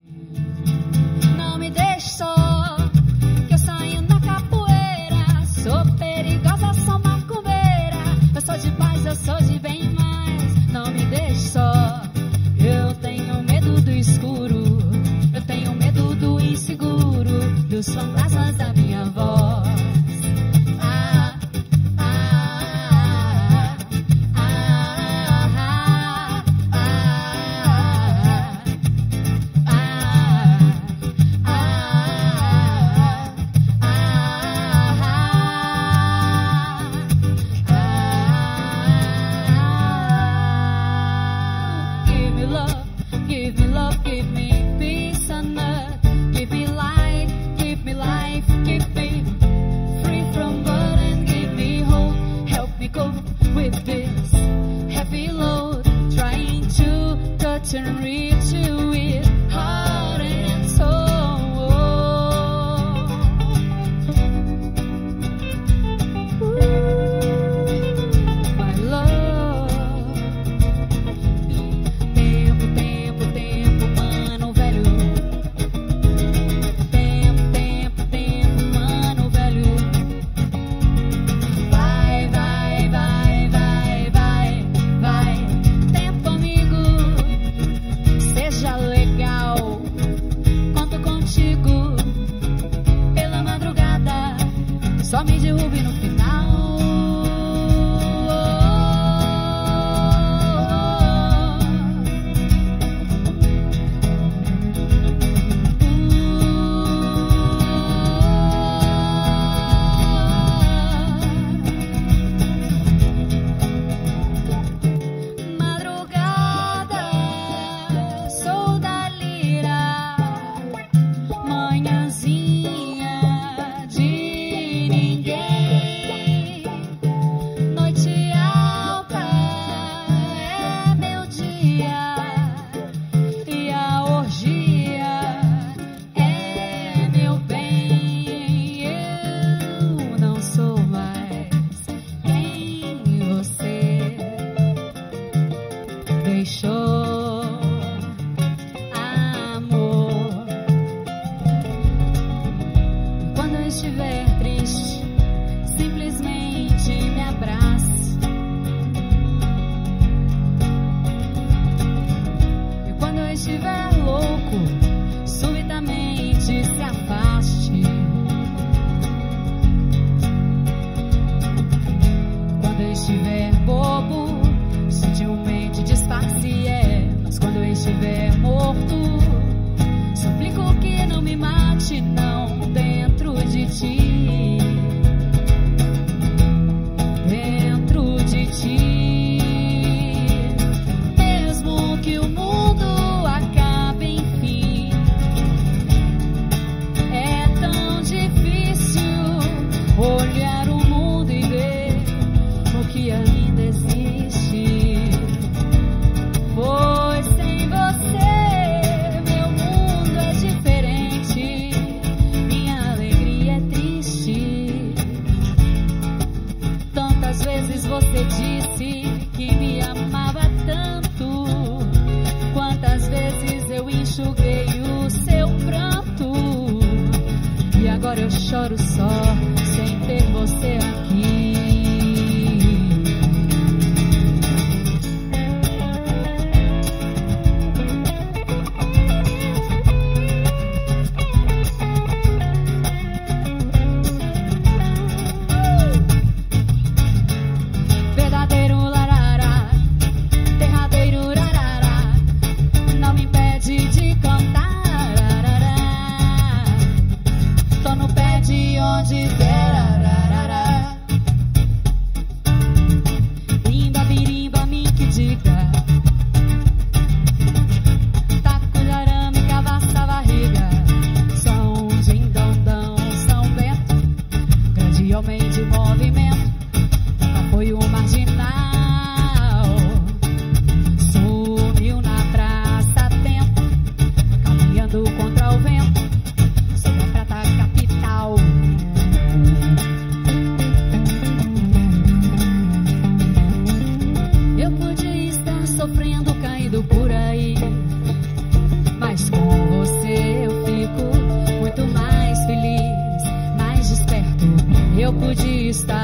Não me deixe só, que eu saio na capoeira. Sou perigosa, sou macumbeira. Eu sou de paz, eu sou de bem mais. Não me deixe só, eu tenho medo do escuro. Eu tenho medo do inseguro, dos fantasmas da minha voz. And reach you with heart and soul. My love. Tempo, tempo, tempo, mano velho. Tempo, tempo, tempo, mano velho. Vai, vai, vai, vai, vai, vai. Tempo, amigo. Seja legal, conto contigo pela madrugada, só me derrube no final. Você disse que me amava tanto. Quantas vezes eu enxuguei o seu pranto. E agora eu choro só, sem ter você aqui. Onde der, ararará. está